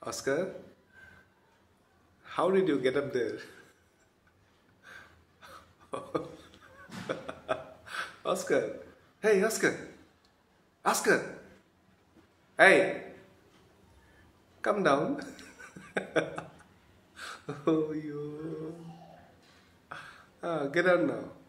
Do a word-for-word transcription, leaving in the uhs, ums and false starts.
Oscar, how did you get up there? Oscar, hey Oscar, Oscar, hey, come down. Oh, you. Ah, get out now.